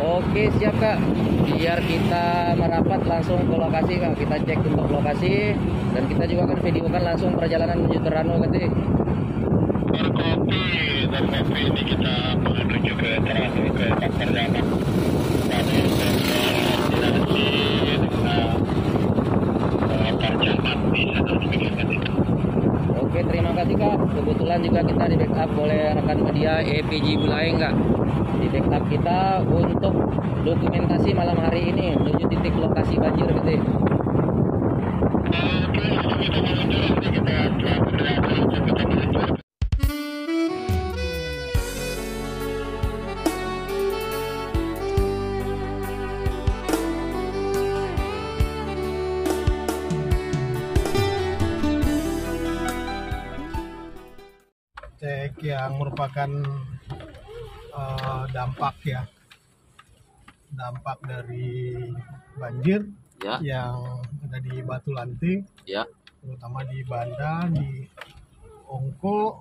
Oke, siap Kak. Biar kita merapat langsung ke lokasi Kak. Kita cek untuk lokasi dan kita juga akan videokan langsung perjalanan menuju Terano Kak. Berkopi dan kopi ini kita menuju ke Terano ke Paperjana. Tadi koordinasi dengan Parjaman di sana demikian itu. Oke, terima kasih Kak. Kebetulan juga kita di backup oleh rekan media EPG Buleleng Kak. Di backup kita untuk dokumentasi malam hari ini menuju titik lokasi banjir gitu. Oke, kita meluncur nanti kita berangkat kita meluncur. Cek yang merupakan dampak dari banjir Ya. yang ada di Batu Lantik, Ya. terutama di Banda, di Ongko,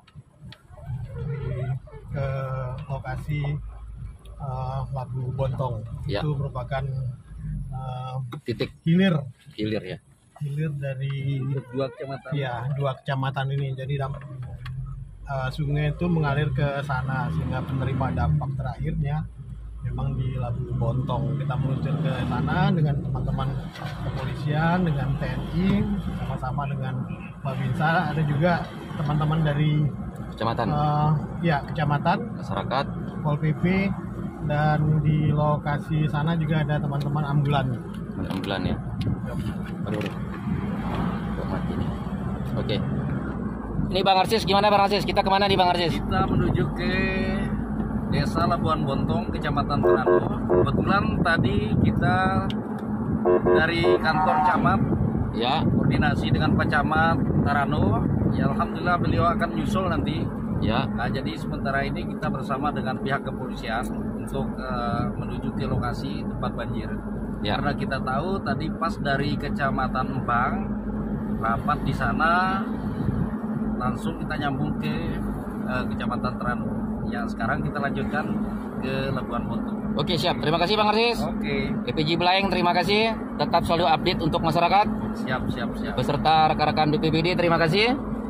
ke lokasi Labu Bontong. Ya. Itu merupakan Titik hilir ya. dari Dua kecamatan. ya, 2 kecamatan ini. Jadi sungai itu mengalir ke sana sehingga penerima dampak terakhirnya memang di Labu Bontong. Kita meluncur ke sana dengan teman-teman kepolisian, dengan TNI, sama-sama dengan Babinsa, ada juga teman-teman dari Kecamatan. kecamatan, Masyarakat. Pol PP, dan di lokasi sana juga ada teman-teman ambulan. Ambulan ya. Aduh. Kok mati nih. Oke. Ini Bang Arsis, gimana Bang Arsis? Kita kemana nih Bang Arsis? Kita menuju ke Desa Labuan Bontong, Kecamatan Terano. Kebetulan tadi kita dari kantor camat Ya. koordinasi dengan Pak Camat Terano. Ya, alhamdulillah beliau akan nyusul nanti. Ya. Nah, jadi sementara ini kita bersama dengan pihak kepolisian untuk menuju ke lokasi tempat banjir. Ya. Karena kita tahu tadi pas dari Kecamatan Empang rapat di sana, langsung kita nyambung ke Kecamatan Terano. Ya, sekarang kita lanjutkan ke Labuan Bontong. Oke, siap. Terima kasih Bang Arsis. Oke, EPG Buleleng, terima kasih. Tetap selalu update untuk masyarakat siap. beserta rekan-rekan BPBD. Terima kasih.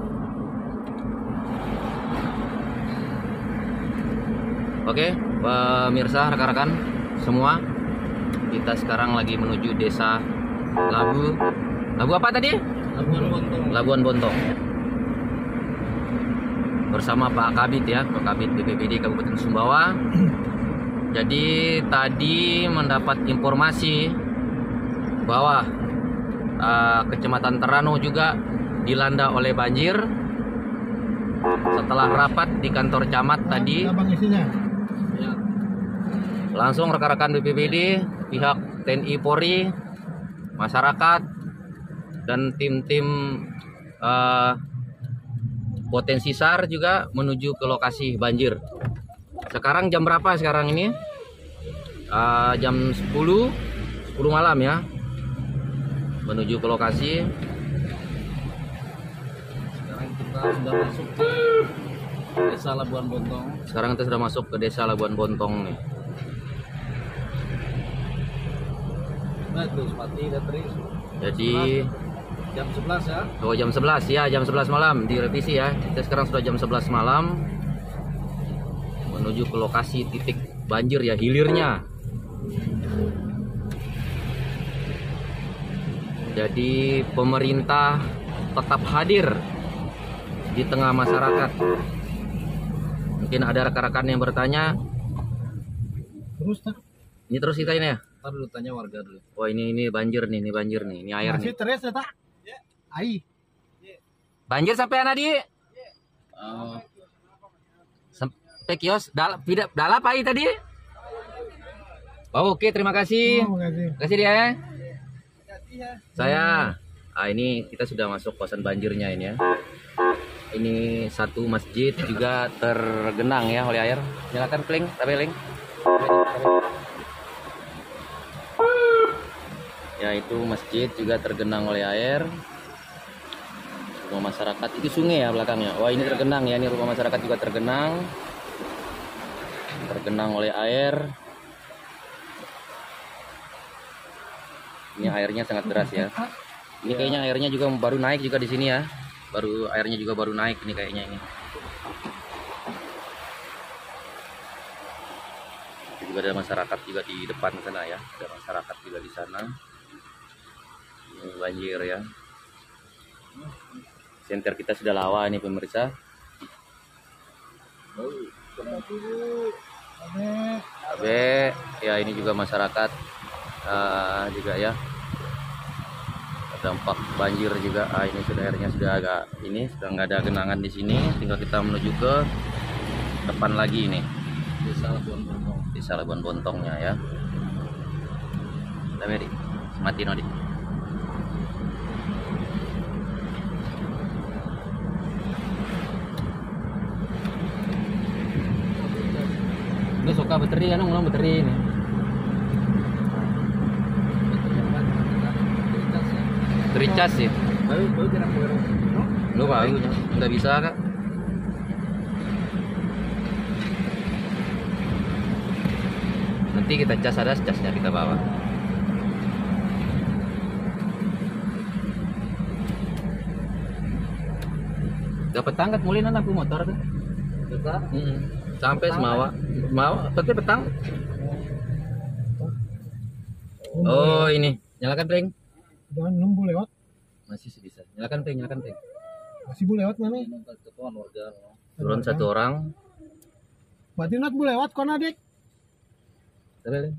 Oke, pemirsa, rekan-rekan semua, kita sekarang lagi menuju Desa Labu apa tadi? Labuan Bontong. Labuan Bontong. Bersama Pak Kabid ya, Pak Kabid BPBD Kabupaten Sumbawa. Jadi tadi mendapat informasi bahwa Kecamatan Terano juga dilanda oleh banjir. Setelah rapat di kantor camat tadi, Abang isinya. Ya. langsung rekan-rekan BPBD, pihak TNI Polri, masyarakat, dan tim-tim potensi SAR juga menuju ke lokasi banjir. Sekarang jam berapa sekarang ini? Jam 10 malam ya. Menuju ke lokasi. Sekarang kita sudah masuk ke Desa Labuan Bontong. Sekarang kita sudah masuk ke Desa Labuan Bontong nih. Bagus, mati dan Tri. Jadi Jam 11 ya. oh, jam 11 ya, jam 11 malam direvisi ya. Kita sekarang sudah jam 11 malam menuju ke lokasi titik banjir ya, hilirnya. Jadi pemerintah tetap hadir di tengah masyarakat. Mungkin ada rekan-rekan yang bertanya, Terus tak? ini terus kita ini ya. Ntar dulu tanya warga dulu. Oh ini banjir nih, ini banjir nih, ini air Masih nih. terus ya tak? Ai. Banjir sampai anak di sampai kios dalam apa ini tadi? Oh, oke, terima kasih. Makasih. Terima kasih dia ya. Saya ini kita sudah masuk kawasan banjirnya ini ya. Ini satu masjid juga tergenang ya oleh air. Silakan Kling, tabeling. Ya, itu masjid juga tergenang oleh air. Rumah masyarakat itu sungai ya belakangnya. Wah, ini tergenang ya, ini rumah masyarakat juga tergenang oleh air. Ini airnya sangat deras ya. Ini kayaknya airnya juga baru naik juga di sini ya. Airnya juga baru naik ini kayaknya ini. Juga ada masyarakat juga di depan sana ya. Ada masyarakat juga di sana. Ini banjir ya. Senter kita sudah lawa ini pemirsa. Abe, ya ini juga masyarakat juga ya. Dampak banjir juga. Ini sudah airnya sudah agak ini sudah nggak ada genangan di sini. Tinggal kita menuju ke depan lagi ini. Desa Labuan Bontongnya ya. Kita beri mati nodi. Ini suka bateri kan, ngulang bateri ini. Tericas sih. Lu baru nggak bisa kak. Nanti kita cas, ada casnya kita bawa. Dapat tangkat mulai aku motor tuh. Sampai Semawa. Berarti petang. Oh ini, nyalakan pring. Jangan nunggu lewat. Masih bisa. Nyalakan pring. Masih boleh lewat mana? Turun satu orang. Berarti nak boleh lewat kona dek. Terus.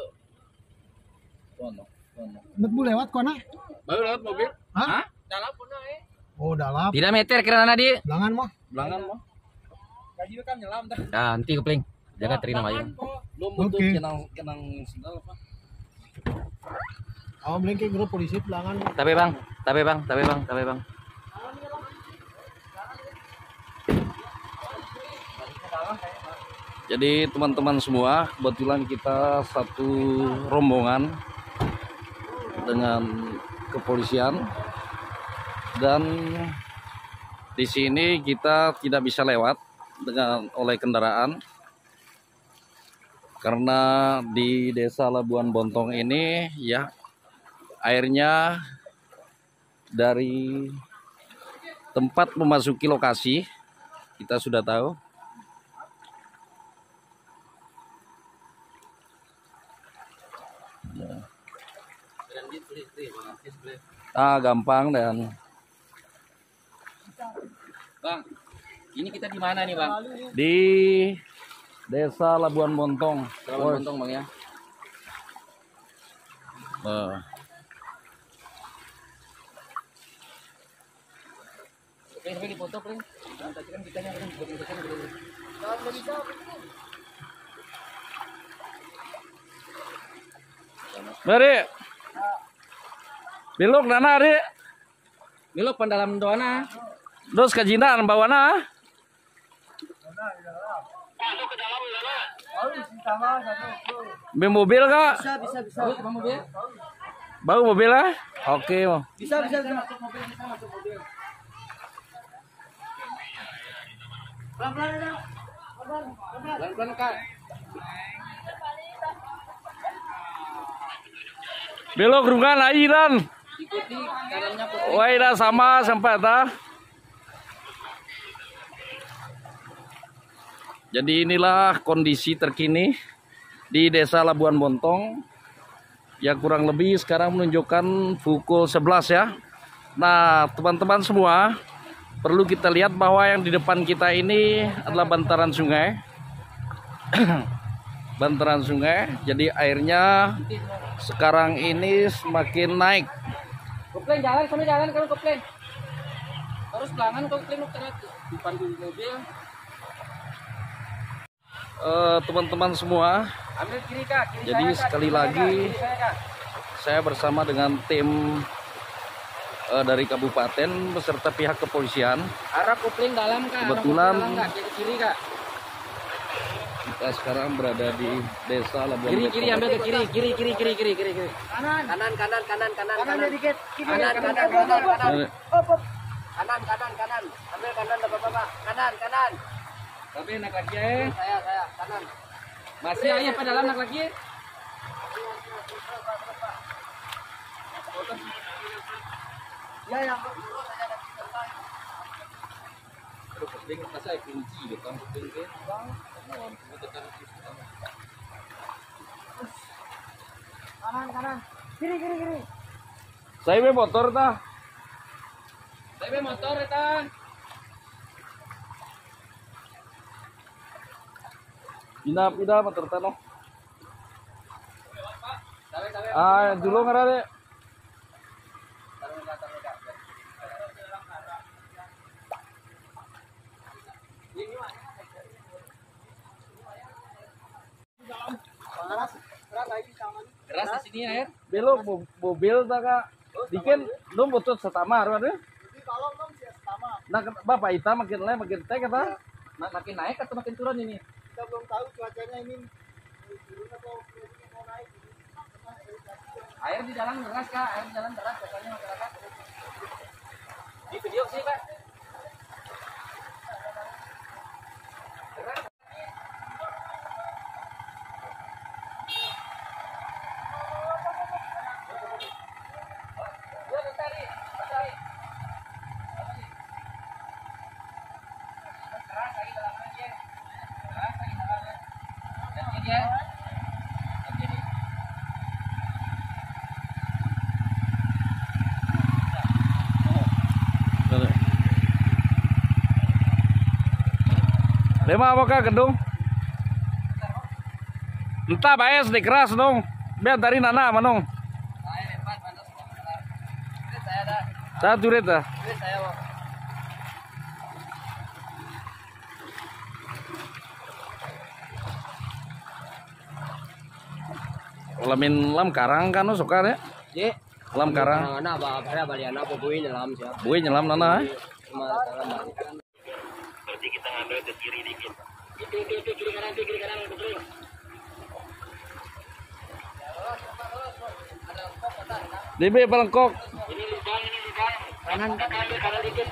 Nak boleh lewat kona. Baru lewat mobil. Hah? Dalam pun Oh dalam. Tidak meter kira nadi. Belangan mah. Belangan mah. Kaji kan nyelam dah. Ah, nanti kepling. Jaga terima aja. Belum butuh Oke. kenang sendal apa? Awam beli ke grup polisi belangan. Tapi bang. Jadi teman-teman semua, kebetulan kita satu rombongan dengan kepolisian dan di sini kita tidak bisa lewat oleh kendaraan karena di Desa Labuan Bontong ini ya airnya dari tempat memasuki lokasi kita sudah tahu. Gampang dan Bang, ini kita di mana nih bang? di Desa Labuan Bontong. Labuan Bontong bang ya. Oke, sampai dipoto pling. Nanti kan kita yang Mari. Biluk dana ari. Milok pendalam doana. Terus kajinaan bawana. Be mobil kak? Bisa. Bang mobil. Bau mobil lah? Oke. Bisa masuk mobil, bisa masuk mobil. Pelan-pelan kak. Belok rungan airan. Ikuti kanannya putih. Wah, dah sama sampai dah. Jadi inilah kondisi terkini di Desa Labuan Bontong. Ya kurang lebih sekarang menunjukkan pukul 11 ya. Nah, teman-teman semua, perlu kita lihat bahwa yang di depan kita ini adalah bantaran sungai. Bantaran sungai. Jadi airnya sekarang ini semakin naik. Kopling jalan, sama jalan kalau kopling. Terus belangan kopling terat depan mobil. Teman-teman semua, Ambil kiri kak. Kiri jadi saya, Kak. sekali Kiri saya, lagi Kak. Kiri saya, Kak. saya bersama dengan tim dari kabupaten beserta pihak kepolisian. Arah kopling dalam kak. Kebetulan Arah kopling dalam, Kak. Kiri kak. kita sekarang berada di Desa Labuan Kiri Bontong. ambil ke kiri. Kanan. Kanan dikit. Kanan. Kanan. Ambil kanan Bapak. Kanan. Tapi naik lagi ya. Saya kanan. Masih ayah apa dalam naik lagi? Kanan. Kiri. Saya be motor tah. Saya motor eta. Pindah motor tah no. Dulu ngarade. Keras di sini air. Belok mobil tah Kak. Dikin lu butut setama ada. Nah, Bapak Ita makin lain makin teh kata. Makin naik atau makin turun ini? Kita belum tahu cuacanya ini. Air di jalan deras Kak, air di jalan deras biasanya masyarakat. Di video sih Pak. Lema apa Kak gedung? Entah baes di keras dong. Biar dari nana manong. Saya turit dah. Lamin lam karang kan suka deh. Ye. Lam karang. Anak apa baliana apa bui nyelam siap. Bui nyelam nana. Berarti kita ngambil ke kiri dikit. Kiri kanan betul. DB Balengkok. Ini lubang. Kanan dikit.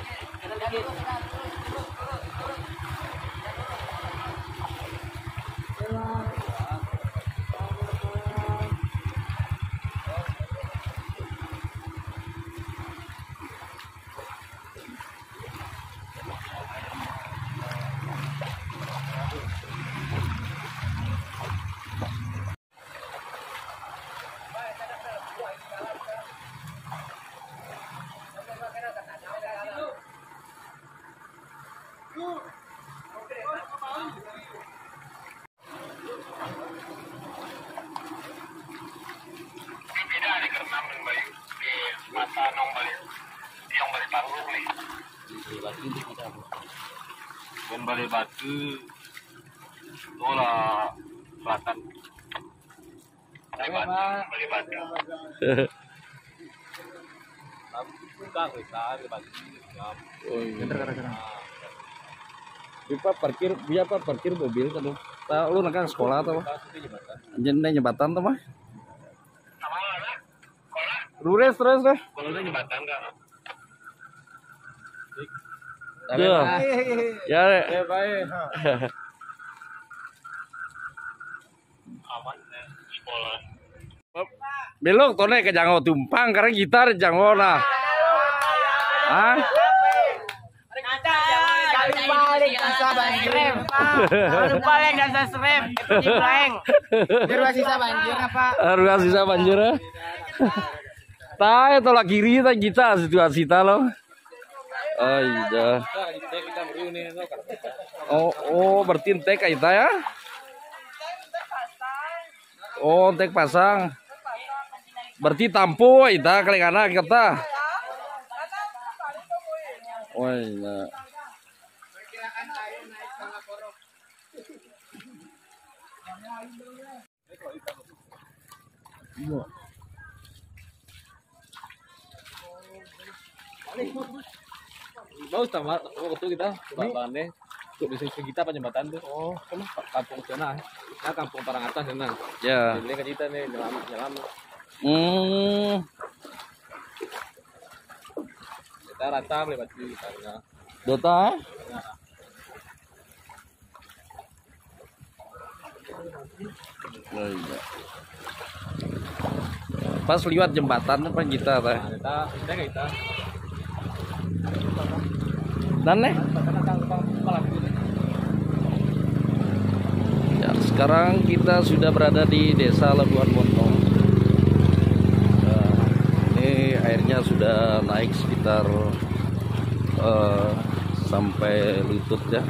Tidak ada kerenam yang balik di mata nong balik. Yang balik panggung nih. Dan balik batu. Olah selatan. Balik batu. Bipa parkir mobil kan lu. Lu nakang sekolah atau apa? Anjene jembatan tuh mah. Rures terus deh. Kalau udah jembatan enggak? Ya. Ya baik. Aman ya, sekolah. Belok tone ke jango tumpang karena gitar jango lah. Hah? Balik dasa banjir. Balik dasa serem. Itu blank. Biar sisa banjir apa? Harus sisa banjir. Tay tolak kiri ta kita situasi ta lo. Oh iya. Oh berarti tek kita ya? Oh tek pasang. Berarti tampu kita kali kanan kita. Oh iya. Iya. Bagus sama waktu kita jembatannya di sisi kita apa jembatan tuh. Oh, kampung sana. Nah, kampung Parang Atas sana. Ya. Jadi kan kita nih nyelam. Kita rata lewat di karena Dota. Oh iya. Pas lewat jembatan apa kita teh? Dan nih. Ya, sekarang kita sudah berada di Desa Labuan Bontong. Ini airnya sudah naik sekitar sampai lutut ya.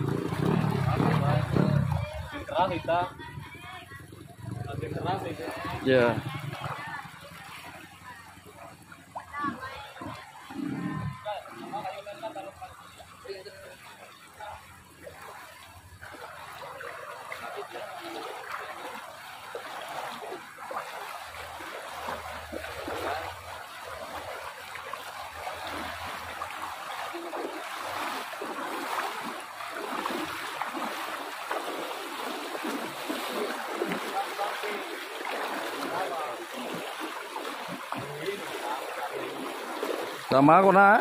Ya. Sama aku na.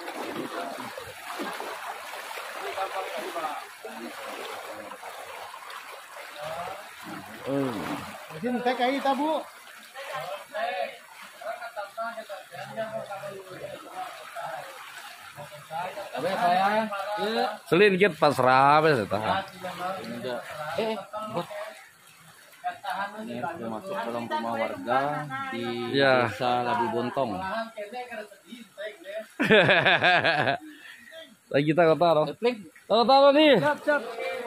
Sini teh kayak kita, Bu. Selingkit pasrah apa sih tah? Ini masuk dalam rumah warga di Ya. Desa Labu Bontong. Lagi kita kota dong. Kota nih. Siap.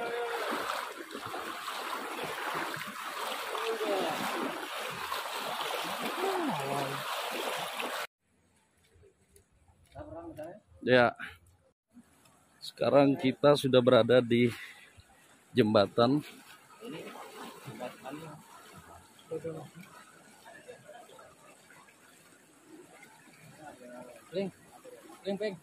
Ya. Sekarang kita sudah berada di jembatan. Peng.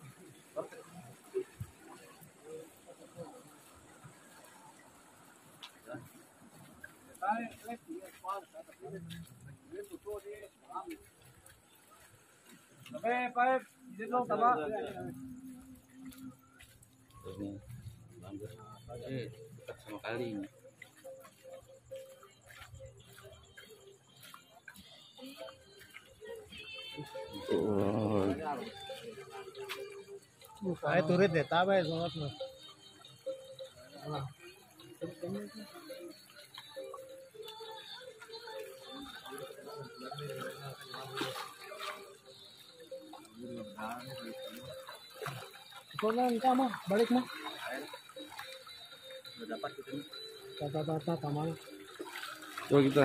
Ini lanjut. Dekat sama kali ini. Oh, Saya turut deh, tabe sangat mah. Konan kama, balik mah. Dapat kita nih. Tata kamar. coba kita.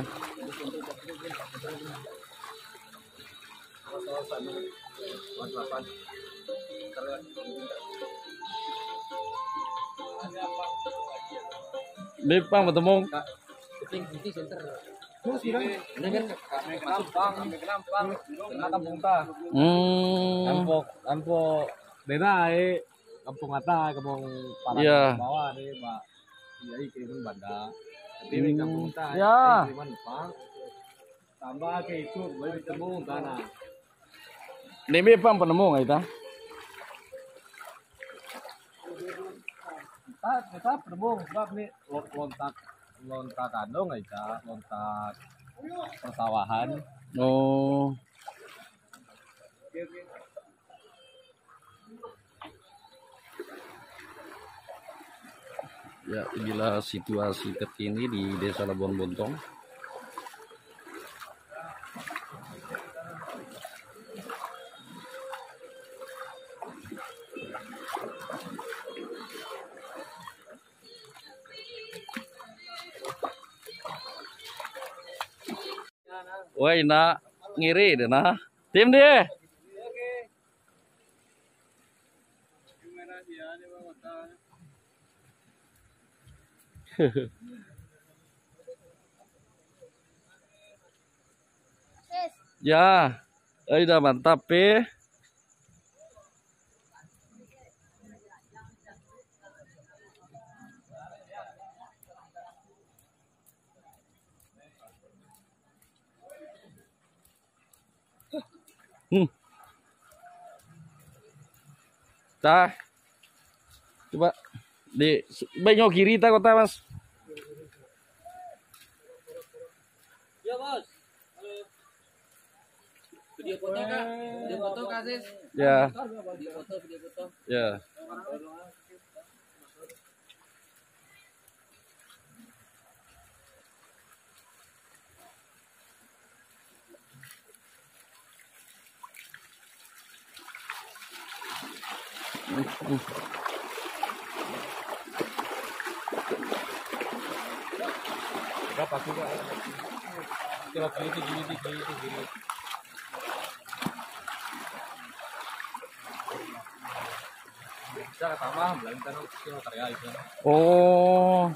Bepang bertemu. Ini center. Terus kira Ini kan kami Kenampang, tengah kampung ta. Kampung daerah kampung atas, kampung Iya. bawah nih, Pak. Iya, kiriman Banda. Tapi ini kampung atas, Ya. kiriman Pak. Tambah ke itu, boleh ketemu tanah. Ini bepang penemu nggak kita? Kita berhubung sebab nih lontak kandung nggak bisa, lontak persawahan. Oh. Ya, inilah situasi terkini di Desa Labuan Bontong. Woi, nak ngiri deh nah. Tim dia. Ya, udah mantap Tah. Coba di bengok kiri ta kota, Mas. Ya, Bos. Video foto Kak. Video foto Kak Sis. Ya. Video foto. Ya. Berapa sih Kak? Kira gini. Bisa tambah bilang kan kilo karya itu. Oh.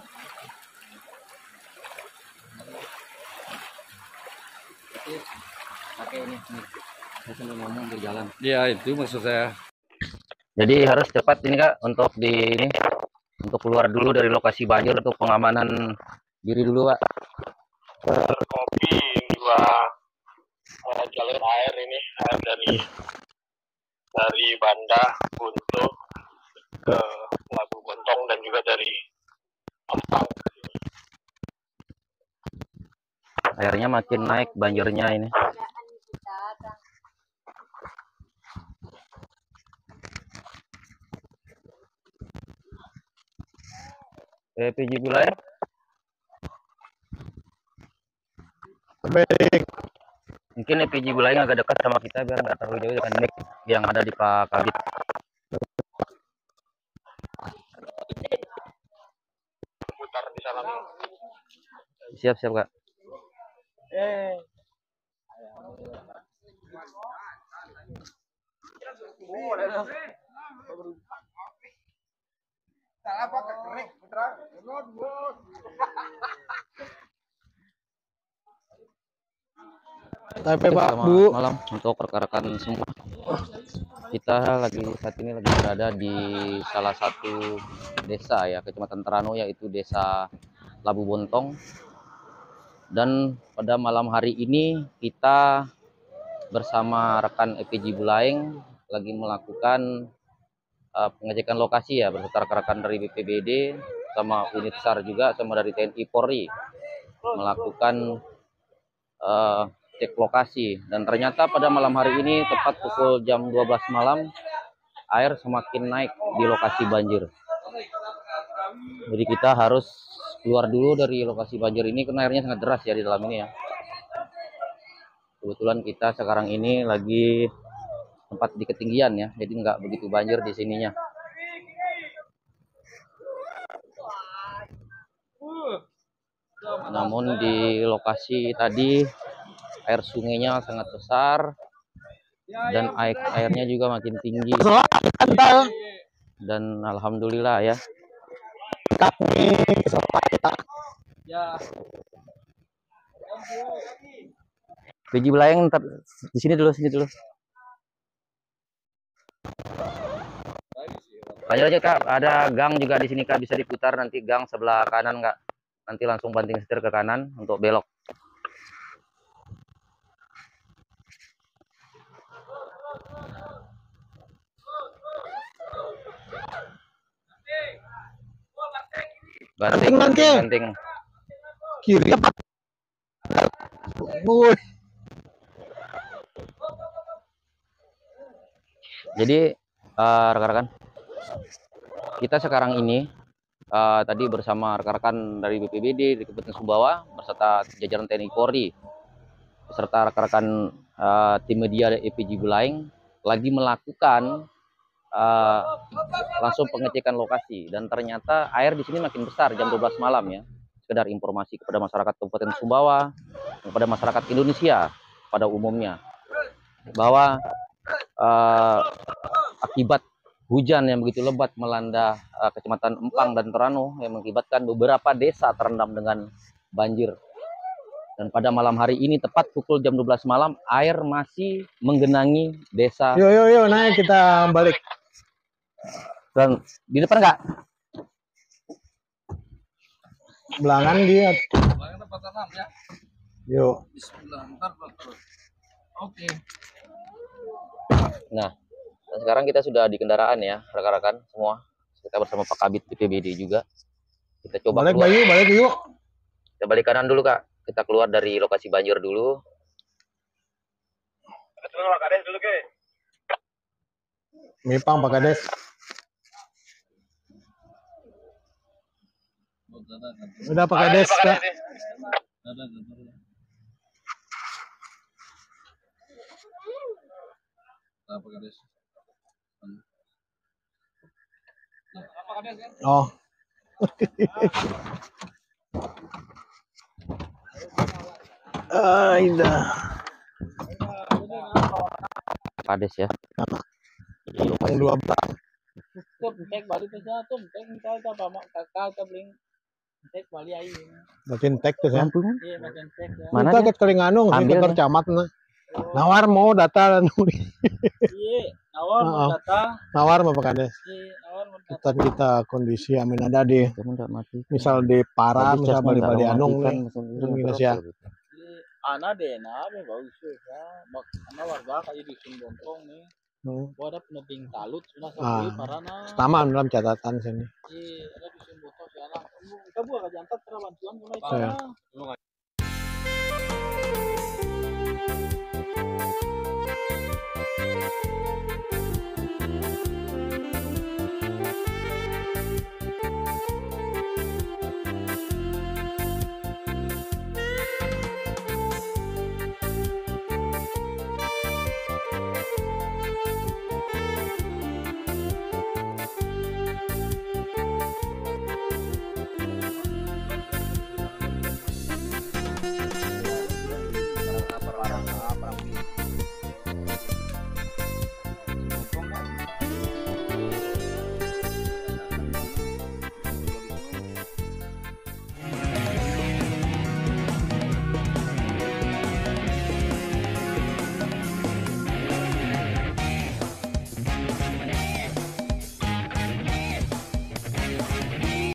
Jadi pakai ini nih. Saya sambil ngomong di jalan. Ya itu maksud saya. Jadi harus cepat ini Kak untuk untuk keluar dulu dari lokasi banjir untuk pengamanan diri dulu Pak. Kopi dua jalur air ini, air dari Banda untuk ke Labu Bontong dan juga dari Empang. Airnya makin naik banjirnya ini. PJ Bulai. Baik. Mungkin PJ Bulai agak dekat sama kita biar nggak terlalu jauh dengan mic yang ada di Pak Kabit. Putar di sana. Siap Kak. Tapi Pak Selamat Bu, malam untuk rekan-rekan semua. Kita saat ini lagi berada di salah satu desa ya, Kecamatan Terano, yaitu Desa Labu Bontong. Dan pada malam hari ini kita bersama rekan EPJ Bulaeng lagi melakukan pengecekan lokasi ya, beserta rekan-rekan dari BPBD sama unit SAR juga sama dari TNI Polri melakukan cek lokasi. Dan ternyata pada malam hari ini tepat pukul jam 12 malam air semakin naik di lokasi banjir. Jadi kita harus keluar dulu dari lokasi banjir ini karena airnya sangat deras ya di dalam ini ya. Kebetulan kita sekarang ini lagi tempat di ketinggian ya, jadi nggak begitu banjir di sininya. Namun di lokasi tadi air sungainya sangat besar dan airnya juga makin tinggi. Dan alhamdulillah ya. Biji Bulaeng di sini dulu, Lanjut aja Kak, ada gang juga di sini Kak, bisa diputar nanti gang sebelah kanan Kak. Nanti langsung banting setir ke kanan untuk belok. Banting. kiri apa? Woi. Jadi rekan-rekan, kita sekarang ini tadi bersama rekan-rekan dari BPBD di Kabupaten Sumbawa beserta jajaran TNI Polri beserta rekan-rekan tim media EPJ Bulaeng lagi melakukan langsung pengecekan lokasi, dan ternyata air di sini makin besar jam 12 malam ya. Sekedar informasi kepada masyarakat Kabupaten Sumbawa, kepada masyarakat Indonesia pada umumnya, bahwa akibat hujan yang begitu lebat melanda Kecamatan Empang dan Terano yang mengakibatkan beberapa desa terendam dengan banjir. Dan pada malam hari ini tepat pukul jam 12 malam air masih menggenangi desa. Yo naik kita balik. Dan di depan enggak? Belangan dia. Belangan dapat 6 ya. Yo. Bismillah, ntar terus. Oke. Nah, sekarang kita sudah di kendaraan ya, rekan-rekan semua. Kita bersama Pak Kabit BPBD juga. Kita coba Balik keluar. Bayu, balik yuk. Kita balik kanan dulu Kak. Kita keluar dari lokasi banjir dulu. Mipang Pak Kades. Udah Pak Kades, Kak. Oh. Indah. Kades ya. Yang 12. Makin tek tuh ya. Mana Kita dia? ke Telinganung sih Ambil ke nih. camat na. Nawar mau data Nawar mau data. nawar mau Pak Kades. Nawar Kita kita kondisi amin ada di Kamu udah mati. misal di para Tadi misal casnya nggak bali-bali kamu anung matikan, nih. mesin Itu ini Indonesia. Ana deh, bagus ya. Ana warga kayak di Bontong nih. Ada peneting talut, sudah sampai parana. Pertama dalam catatan sini. Ada di Bontong sana. Kita buat ke jantat bantuan mulai Saya. sana.